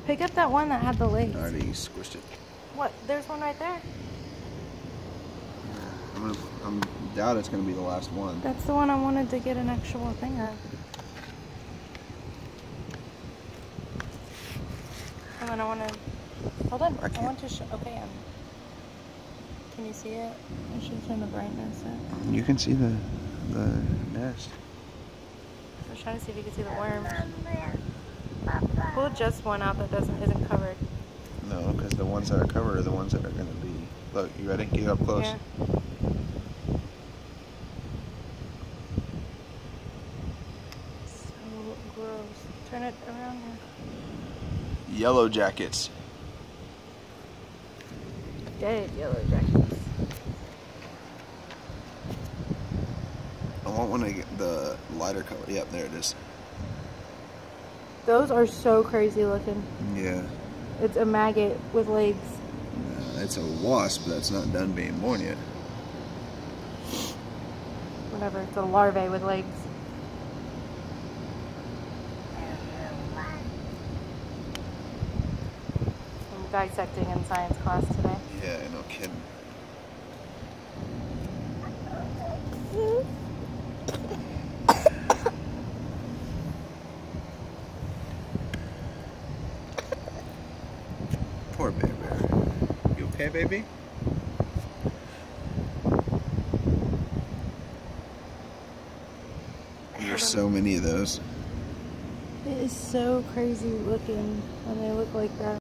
Pick up that one that had the legs. I already squished it. What? There's one right there. I'm doubt it's gonna be the last one. That's the one I wanted to get an actual thing of. And then I want to. Hold on. I want to show. Okay. Can you see it? I should turn the brightness up. You can see the nest. I was trying to see if you can see the worms. Pull just one out that isn't covered. No, because the ones that are covered are the ones that are gonna be. Look, you ready? Get up close. Yeah. So gross. Turn it around here. Yellow jackets. Dead yellow jackets. I want one to get the lighter color. Yep, there it is. Those are so crazy looking. Yeah. It's a maggot with legs. It's a wasp that's not done being born yet. Whatever, it's a larvae with legs. I'm dissecting in science class today. Yeah, no kidding. Poor Bear Bear. You okay, baby? There's so many of those. It is so crazy looking when they look like that.